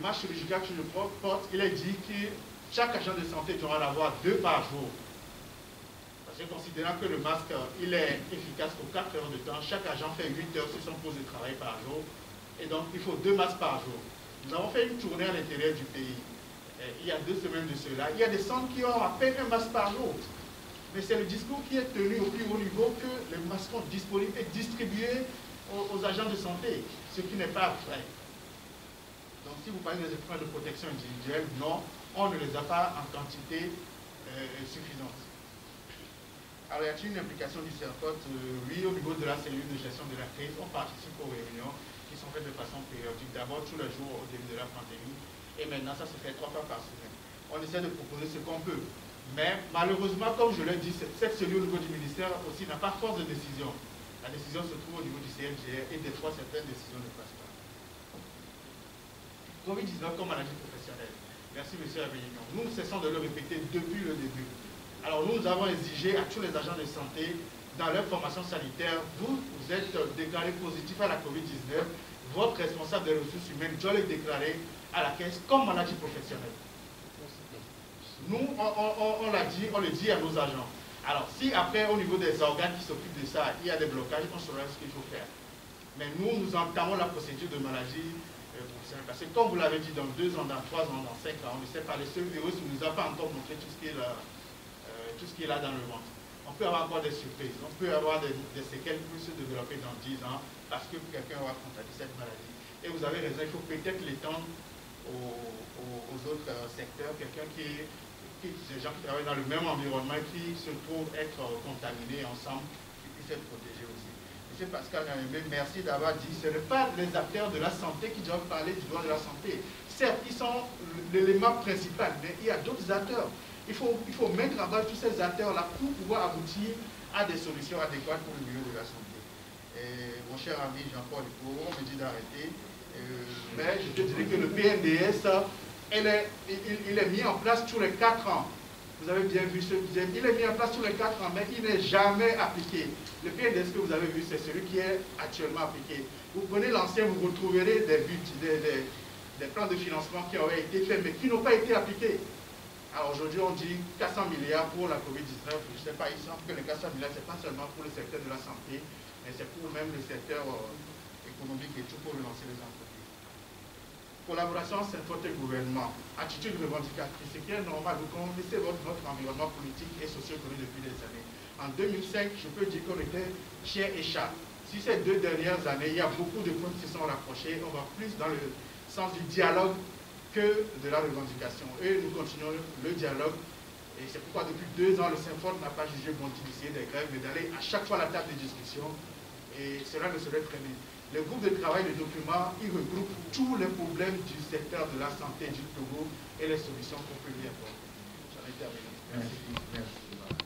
masque chirurgical que je porte, il est dit que chaque agent de santé doit en avoir 2 par jour. Parce que considérant que le masque, il est efficace pour 4 heures de temps, chaque agent fait 8 heures sur son poste de travail par jour. Et donc, il faut 2 masques par jour. Nous avons fait une tournée à l'intérieur du pays. Il y a 2 semaines de cela. Il y a des centres qui ont à peine un masque par jour. Mais c'est le discours qui est tenu au plus haut niveau que les masques sont disponibles et distribués aux agents de santé, ce qui n'est pas vrai. Donc, si vous parlez des équipements de protection individuelle, non, on ne les a pas en quantité suffisante. Alors, y a-t-il une implication du CERCOT? Oui, au niveau de la cellule de gestion de la crise, on participe aux réunions qui sont faites de façon périodique, d'abord tous les jours au début de la pandémie, et maintenant ça se fait 3 fois par semaine. On essaie de proposer ce qu'on peut. Mais malheureusement, comme je l'ai dit, cette cellule au niveau du ministère aussi n'a pas force de décision. La décision se trouve au niveau du CNGR et des fois certaines décisions ne passent pas. Covid-19 comme maladie professionnelle. Merci M. Avignon. Nous cessons de le répéter depuis le début. Alors nous avons exigé à tous les agents de santé, dans leur formation sanitaire, vous êtes déclaré positif à la Covid-19, votre responsable des ressources humaines doit le déclarer à la caisse comme maladie professionnelle. Nous, on l'a dit, on le dit à nos agents. Alors, si après, au niveau des organes qui s'occupent de ça, il y a des blocages, on saura ce qu'il faut faire. Mais nous entamons la procédure de maladie professionnelle. Parce que, comme vous l'avez dit, dans 2 ans, dans 3 ans, dans 5 ans, on ne sait pas, le seul virus ne nous a pas encore montré tout ce qui est là dans le ventre. On peut avoir encore des surprises, on peut avoir des séquelles qui peuvent se développer dans 10 ans parce que quelqu'un aura contracté cette maladie. Et vous avez raison, il faut peut-être l'étendre aux autres secteurs, quelqu'un des gens qui travaillent dans le même environnement, qui se trouvent être contaminés ensemble, qui puissent être protégés aussi. M. Pascal Nahimé, merci d'avoir dit, ce n'est pas les acteurs de la santé qui doivent parler du droit de la santé. Certes, ils sont l'élément principal, mais il y a d'autres acteurs. Il faut mettre en bas tous ces acteurs-là pour pouvoir aboutir à des solutions adéquates pour le milieu de la santé. Et mon cher ami Jean-Paul Hippo, on me dit d'arrêter, mais je te dirais que le PNDS, il est mis en place tous les 4 ans. Vous avez bien vu ce deuxième. Il est mis en place tous les 4 ans, mais il n'est jamais appliqué. Le PNDS que vous avez vu, c'est celui qui est actuellement appliqué. Vous prenez l'ancien, vous retrouverez des buts, des plans de financement qui auraient été faits, mais qui n'ont pas été appliqués. Alors aujourd'hui, on dit 400 milliards pour la Covid-19. Je ne sais pas, il semble que les 400 milliards, ce n'est pas seulement pour le secteur de la santé, mais c'est pour même le secteur économique et tout pour relancer les entreprises. Collaboration, c'est votre gouvernement. Attitude revendicatrice, ce qui est normal. Vous connaissez notre environnement politique et socio-économique depuis des années. En 2005, je peux dire qu'on était chien et chat. Si ces 2 dernières années, il y a beaucoup de points qui se sont rapprochés, on va plus dans le sens du dialogue que de la revendication. Et nous continuons le dialogue. Et c'est pourquoi depuis 2 ans, le Synfort n'a pas jugé bon d'initier des grèves, mais d'aller à chaque fois à la table de discussion. Et cela ne serait très bien. Le groupe de travail, le document, il regroupe tous les problèmes du secteur de la santé du Togo et les solutions qu'on peut y apporter. J'en ai terminé. Merci.